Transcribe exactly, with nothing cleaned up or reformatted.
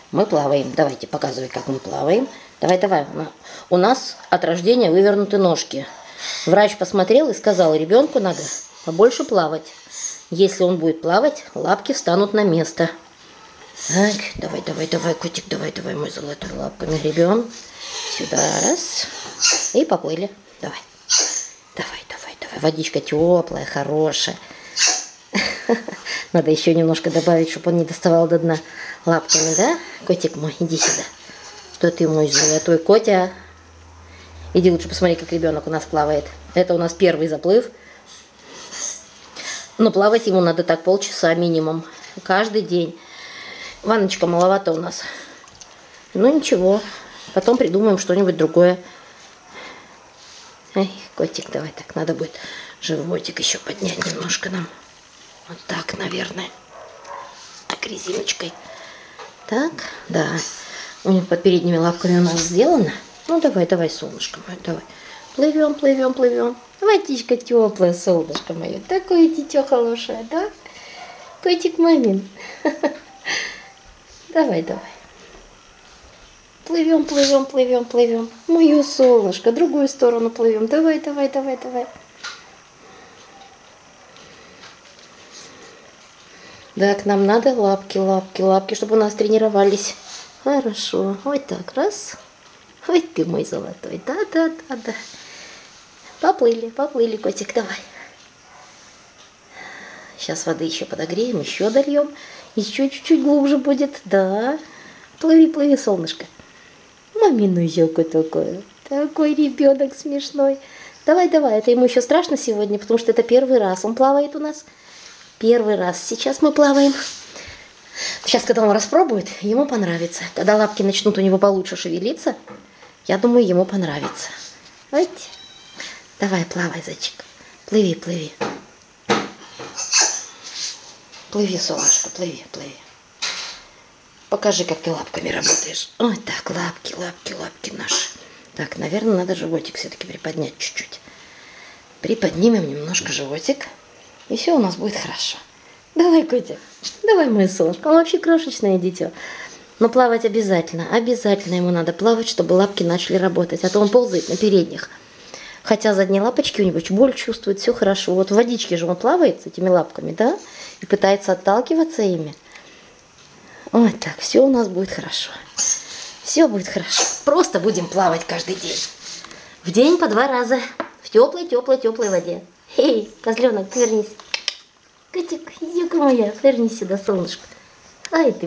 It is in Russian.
Мы плаваем. Давайте, показывай, как мы плаваем. Давай, давай. У нас от рождения вывернуты ножки. Врач посмотрел и сказал, ребенку надо побольше плавать. Если он будет плавать, лапки встанут на место. Так, давай, давай, давай, котик, давай, давай, мой золотой, лапками гребем. Сюда, раз. И поплыли. Давай. Давай, давай, давай. Водичка теплая, хорошая. Надо еще немножко добавить, чтобы он не доставал до дна лапками, да? Котик мой, иди сюда. Что ты мой золотой котя? Иди лучше посмотри, как ребенок у нас плавает. Это у нас первый заплыв. Но плавать ему надо так полчаса минимум. Каждый день. Ванночка маловато у нас. Ну ничего. Потом придумаем что-нибудь другое. Эй, котик, давай так. Надо будет животик еще поднять немножко нам. Вот так, наверное. Так, резиночкой. Так, да. У них под передними лапками у нас сделано. Ну, давай, давай, солнышко мое, давай. Плывем, плывем, плывем. Водичка теплая, солнышко мое. Такое дитё хорошее, да? Котик мамин. Давай, давай. Плывем, плывем, плывем, плывем. Мое солнышко, другую сторону плывем. Давай, давай, давай, давай. Да, к нам надо лапки, лапки, лапки, чтобы у нас тренировались. Хорошо. Вот так, раз. Ой, ты мой золотой. Да, да, да, да. Поплыли, поплыли, котик, давай. Сейчас воды еще подогреем, еще дольем. Еще чуть-чуть глубже будет. Да. Плыви, плыви, солнышко. Маминузелка такое. Такой ребенок смешной. Давай, давай. Это ему еще страшно сегодня, потому что это первый раз. Он плавает у нас. Первый раз. Сейчас мы плаваем. Сейчас, когда он распробует, ему понравится. Когда лапки начнут у него получше шевелиться, я думаю, ему понравится. Вот. Давай, плавай, зайчик. Плыви, плыви. Плыви, солнышко, плыви, плыви. Покажи, как ты лапками работаешь. Вот так, лапки, лапки, лапки наши. Так, наверное, надо животик все-таки приподнять чуть-чуть. Приподнимем немножко животик. И все у нас будет хорошо. Давай, котик. Давай, мое солнышко. Он вообще крошечное дитё. Но плавать обязательно. Обязательно ему надо плавать, чтобы лапки начали работать. А то он ползает на передних. Хотя задние лапочки у него боль чувствует, все хорошо. Вот в водичке же он плавает с этими лапками, да? И пытается отталкиваться ими. Вот так. Все у нас будет хорошо. Все будет хорошо. Просто будем плавать каждый день. В день по два раза. В теплой, теплой, теплой воде. Эй, козленок, вернись. Котик, иди-ка моя, вернись сюда, солнышко. Ай ты.